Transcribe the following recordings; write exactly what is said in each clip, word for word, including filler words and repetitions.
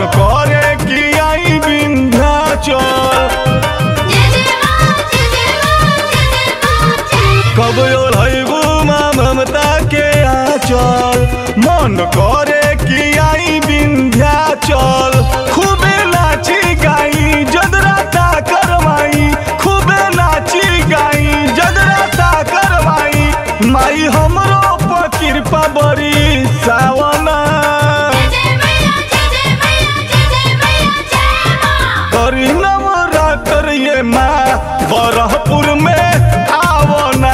करे कि आई विंध्याचल। कब ओढ़ैबू माँ ममता के आंचल, मन करे कि आई विंध्याचल। खूबे नाची गाई जगराता करवाई, खूबे नाची गाई जगराता करवाई। माई हमरो पर कृपा बड़ी सावना, करी नवरात्र ये माँ बरहपुर में आवना।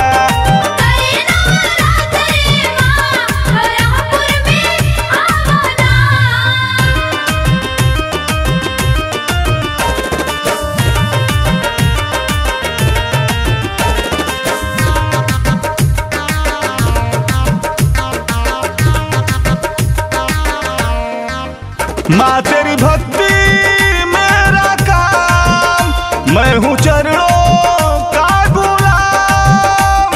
माँ तेरी भक्ति मेरा काम, मैं हूँ चरणों का गुलाम।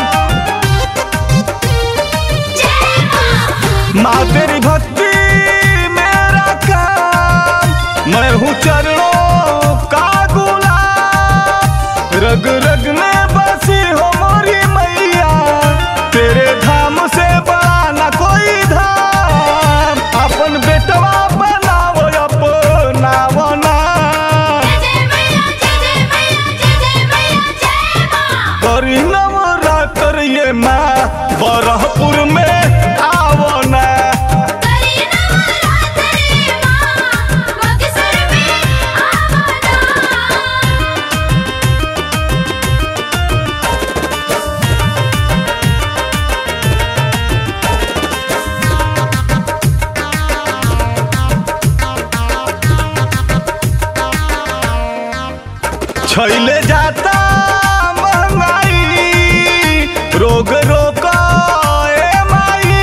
माँ तेरी भक्ति मेरा काम, मैं हूँ चरणों का गुलाम। रग रग में बसी हो मोरी मैया, तेरे धाम से बड़ा न कोई धाम। अपन बेटवा नवरात्र ये माँ बरहपुर में आवना। छैले जाता रोग रोका ए माई,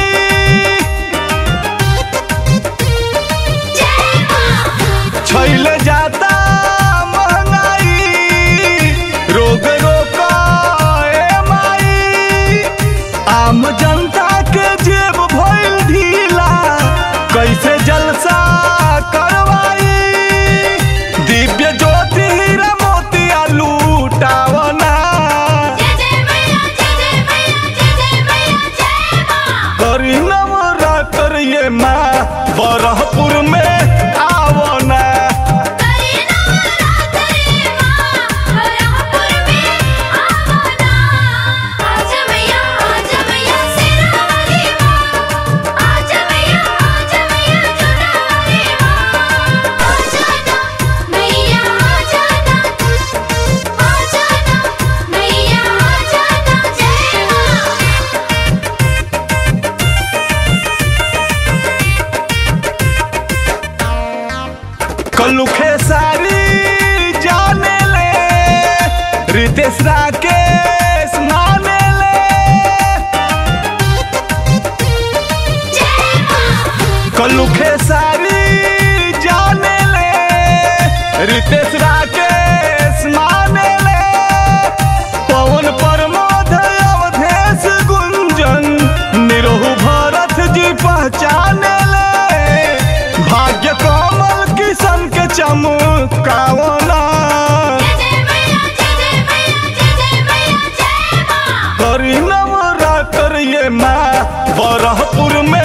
छैले जाता महंगाई। रोग रोका ए माई, आम जनता के जेब भइल ढीला, कैसे जलसा करवाई। दिव्य ज्योति हीरा मोतिया लूटावना, नवरात्र ये माँ बरहपुर में आवना। कल्लू खेसारी जाने ले, रितेश राकेश माने ले। कल्लू खेसारी जाने ले, रितेश राकेश माने ले। पवन प्रमोद अवधेश गुंजन, निरोहु भरत जी पहचाने ले। भाग्य कमल किशन के चमकावना, करी नवरात्र ये माँ बरहपुर में